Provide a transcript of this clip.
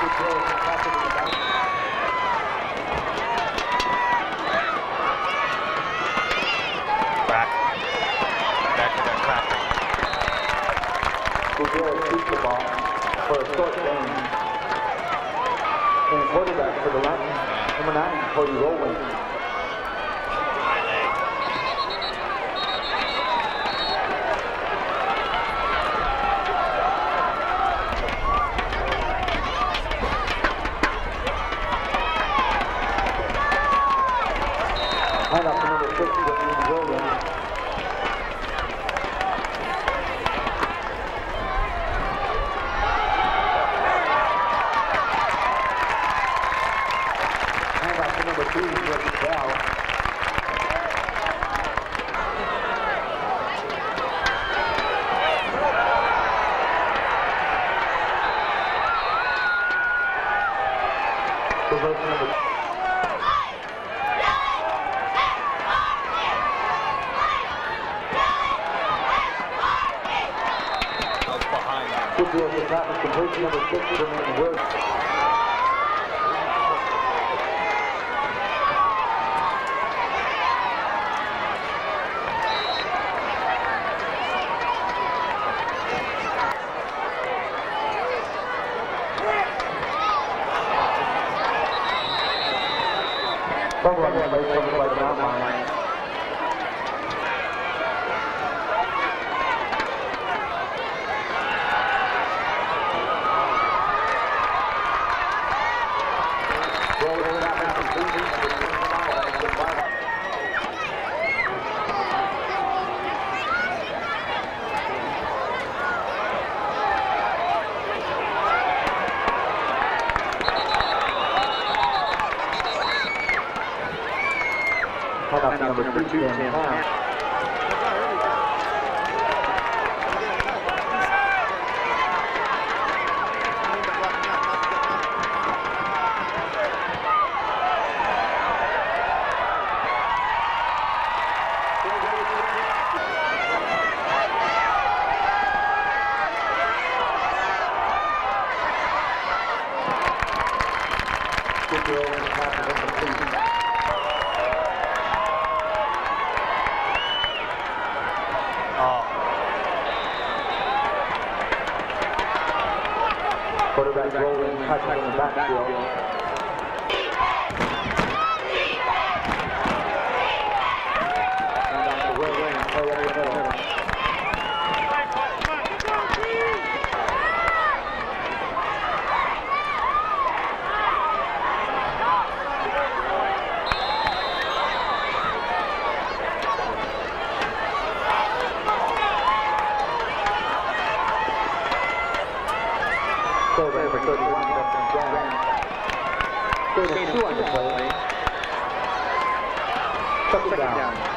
Shoots the ball for a short game. And quarterback for the Lions, number 9, Cody Rowland. Hand off to number 6, Williams. Completion number 6 Jermaine Wood. Number 210 pounds. Quarterback rolling, touching in the backfield. And on the way in, play over the middle. Number 31, Justin Brown. 2 on the play. Touchdown.